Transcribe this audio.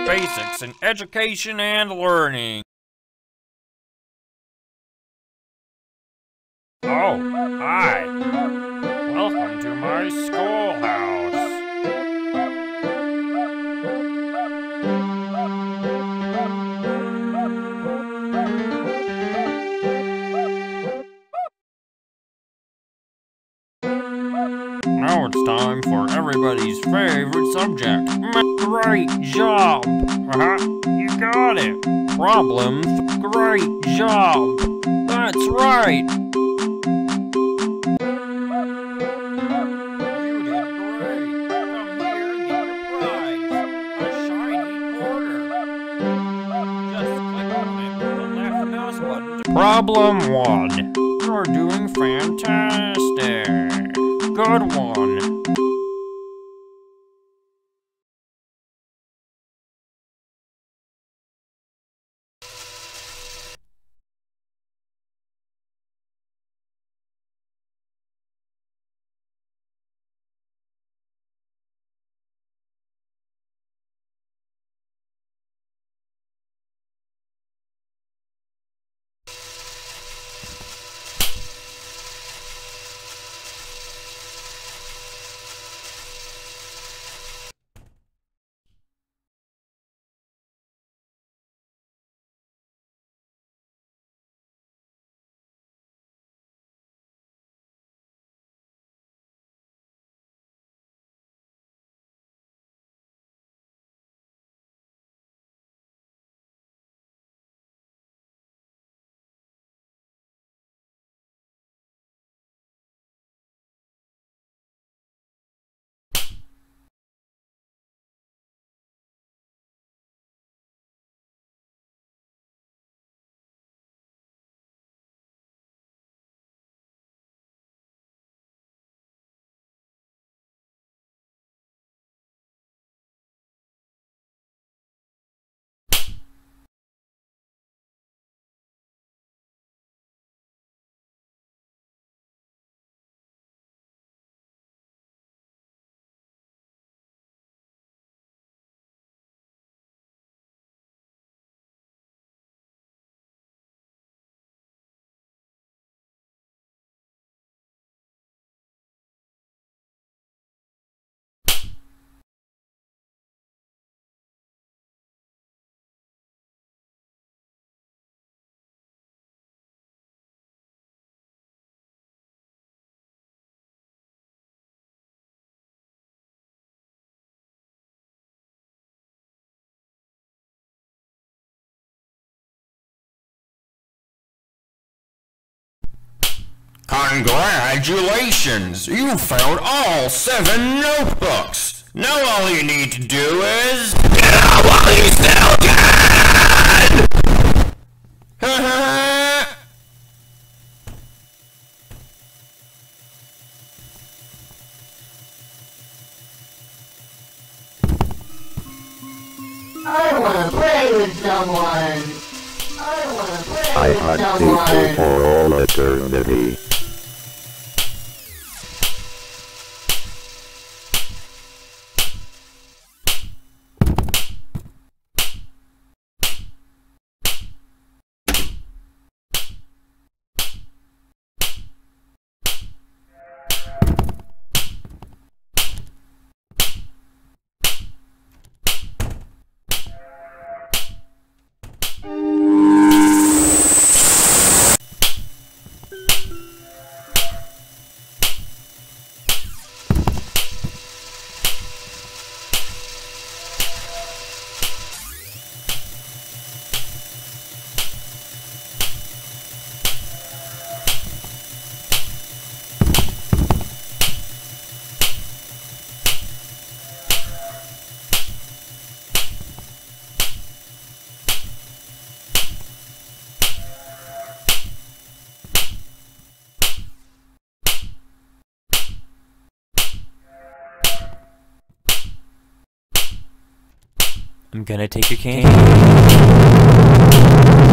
basics in education and learning. Oh, hi. Welcome to my schoolhouse. Now it's time for everybody's favorite subject. Great job! You got it! Problem, great job! That's right! You did great! Come here and get your prize! A shiny quarter! Just click on it with the left mouse button to Problem 1. You're doing fantastic! Good one! Congratulations! You found all 7 notebooks! Now all you need to do is... get out while you still can! I wanna play with someone! I hunt people for all eternity. I'm gonna take your candy.